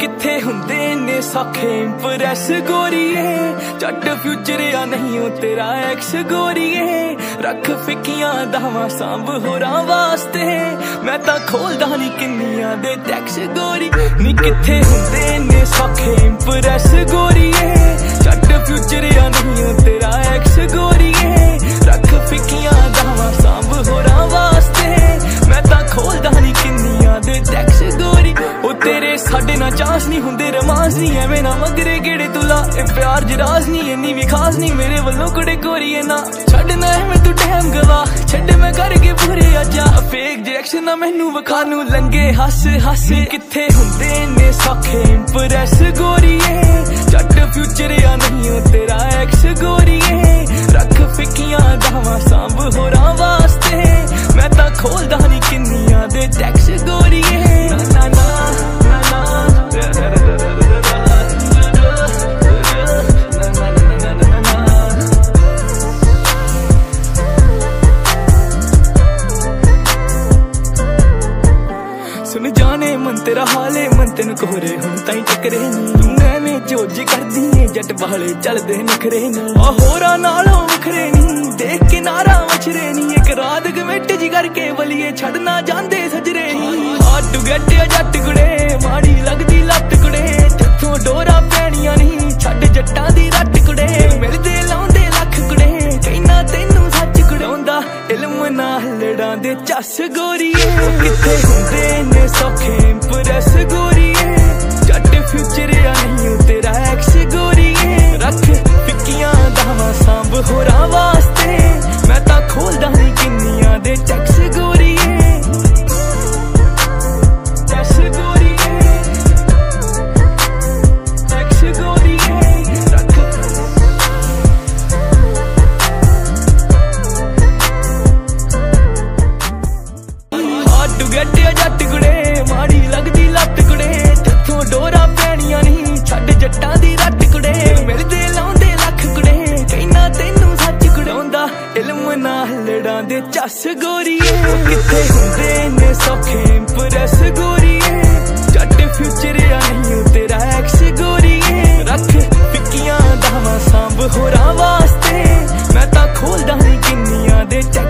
किथे हुंदे ने सौखे इंप्रेस गोरीए, जट फ्यूचर या नहीं हो तेरा एक्स गोरीए। रख फिकियां दावा सांभ होरां वास्ते, मैं तां खोलदा नहीं किन्नियां दे टैक्स गोरी। नी किथे हुंदे ने सौखे इंप्रेस गोरीए, जट फ्यूचर या नहीं हो तेरा एक्स गोरीए। रख फिकियां दावा सांभ होरां वास्ते, मैं तां खोलदा नहीं किन्नियां दे टैक्स गोरी। ओ तेरे साडे ना चांस नहीं हुंदे रोमांस नहीं, एवें ना मगरे गेड़े तुला ए प्यार जराज नहीं, इन्नी भी खास नहीं मेरे वल्लों कुड़े गोरीए ना। छड्डना है मैं तू टैम गवा, छड्ड मैं करके पूरे आजा। फेक डायरेक्शन ना मैनू विखा नू लंगे हस हस। किथे हुंदे ने सौखे इंप्रेस गोरीए, जट फ्यूचर या नहीं हो तेरा एक्स गोरीए। रख फिकियां दावा सांभ होरां वास्ते, मैं तां खोलदा नहीं किन्नियां दे टैक्स गोरीए। ना ना सुन जाने मन तेरा हाले, मन तेन कोहरे हुण ताई टकरे नी। तू एवें जोज करदी है जट वाले चलदे नखरे नी, होरा नालों वखरे नी देख के नारा मछरे नी। एक रात कमेट जी करके वलिए छड़ना जांदे सजरे नी। हाथ गड्डे जट कुड़े माड़ी लगदी लत कुड़े, जिथों डोरा पैणियां नहीं छड़ जट्टां दी रट कुड़े। मिलदे लाउंदे लख कुड़े कहना तैनू सच कुड़ाउंदा इल्म नाल लड़ां दे चस गोरीए। किथे हुंदे ने सौखे इंप्रेस गोरीए, जट फ्यूचर या नहीं हो तेरा एक्स गोरीए। रख फिकियां दावा सांभ होरां वास्ते, मैं तां खोलदा नहीं किन्नियां दे टैक्स गोरीए। टैक्स गोरीए, टैक्स गोरीए। रख हाथ गड्डे जट कुड़े माड़ी लगदी लत कुड़े, जिथों डोरा पैणियां नहीं छड़ जट्टां दी रट कुड़े। मिलदे लाउंदे लख कुड़े कहना तैनू सच कुड़ाउंदा इल्म नाल लड़ां दे चस गोरीए। किथे हुंदे ने सौखे इंप्रेस गोरीए, जट फ्यूचर या नहीं हो तेरा एक्स गोरीए। रख फिकियां दावा सांभ होरां वास्ते, मैं तां खोलदा नहीं किन्नियां दे